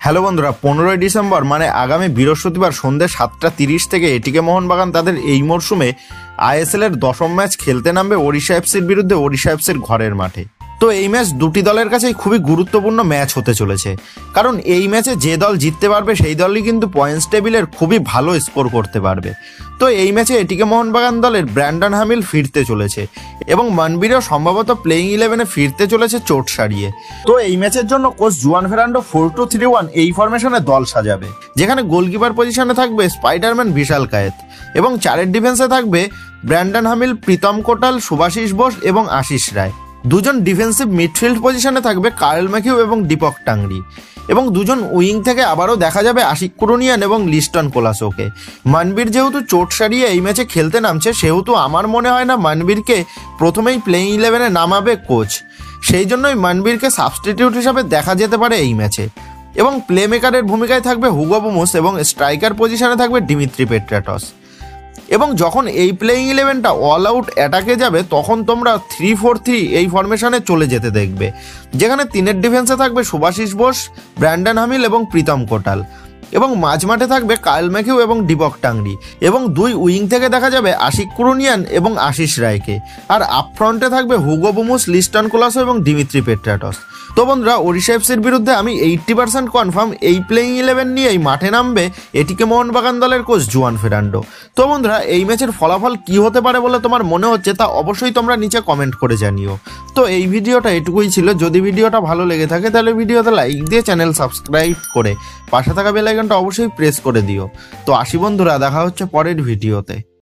Hello বন্ধুরা, 15ই December মানে আগামী বৃহস্পতিবার সন্ধ্যে 7:30 থেকে এটিকে মোহনবাগান তাদের এই মরশুমে আইএসএল এর 10ম ম্যাচ খেলতে নামবে ওড়িশা এফসির বিরুদ্ধে ওড়িশা এফসির ঘরের মাঠে। তো এই ম্যাচ দুটি দলের কাছেই খুবই গুরুত্বপূর্ণ ম্যাচ হতে চলেছে, কারণ এই ম্যাচে যে দল জিততে পারবে সেই দলই কিন্তু পয়েন্টস টেবিলের খুবই ভালো স্কোর করতে পারবে। তো এই ম্যাচে এটিকে মোহনবাগান দলের ব্র্যান্ডন হামিল ফিরতে চলেছে এবং মনবীরও সম্ভবত প্লেইং 11-এ ফিরতে চলেছে চোট সারিয়ে। তো এই ম্যাচের জন্য কোচ জুয়ান ফেরান্ডো 4-2-3-1 এই ফরমেশনে দল সাজাবে, যেখানে গোলকিপার পজিশনে থাকবে স্পাইডারম্যান বিশাল কায়েত এবং 4-এর ডিফেন্সে থাকবে ব্র্যান্ডন হামিল, প্রীতম কোটাল, শুভাশিস বোস এবং আশিস রায়। দুজন ডিফেন্সিভ মিডফিল্ড পজিশনে থাকবে কার্ল ম্যাকিউ এবং দীপক টাংরি, এবং দুজন উইং থেকে আবারও দেখা যাবে আশিক কুরুনিয়ান এবং লিস্টন কোলাসোকে। মনবীর যেহেতু চোট সারিয়ে এই ম্যাচে খেলতে নামছে, সেহেতু আমার মনে হয় না মনবীরকে প্রথমেই প্লেইং 11-এ নামাবে কোচ, সেই জন্যই মনবীরকে সাবস্টিটিউট হিসাবে দেখা যেতে পারে এই ম্যাচে। এবং প্লে মেকারের ভূমিকায় থাকবে হুগো বুমোস এবং স্ট্রাইকার পজিশনে থাকবে দিমিত্রি পেট্রাটস। এবং যখন এই প্লেইং 11টা অল আউট অ্যাটাকে যাবে, তখন তোমরা 3-4-3 এই ফরমেশনে চলে যেতে দেখবে, যেখানে 3-এর ডিফেন্সে থাকবে শুভাশিস বোস, ব্র্যান্ডন হামিল এবং প্রীতম কোটাল, এবং মাঝমাঠে থাকবে কার্ল ম্যাকিউ এবং দীপক টাংরি, এবং দুই উইং থেকে দেখা যাবে আশিক কুরুনিয়ান এবং আশিস রায়কে, আর আপফ্রন্টে থাকবে হুগো বুমোস, লিস্টন কোলাসো এবং দিমিত্রি পেট্রাটস। তো বন্ধুরা, ওড়িশা এফসির বিরুদ্ধে আমি 80% কনফার্ম এই প্লেইং 11 নিয়েই মাঠে নামবে এটিকে মোহনবাগান দলের কোচ জুয়ান ফেরান্ডো। তো বন্ধুরা, এই ম্যাচের ফলাফল কি হতে পারে বলে তোমার মনে হচ্ছে তা অবশ্যই তোমরা নিচে কমেন্ট করে জানিও। তো এই ভিডিওটা এটুকুই ছিল। যদি ভিডিওটা ভালো লেগে থাকে তাহলে ভিডিওতে লাইক দিয়ে চ্যানেল সাবস্ক্রাইব করে পাশে থাকা বেল আইকনটা অবশ্যই প্রেস করে দিও। তো আসি বন্ধুরা, দেখা হচ্ছে পরের ভিডিওতে।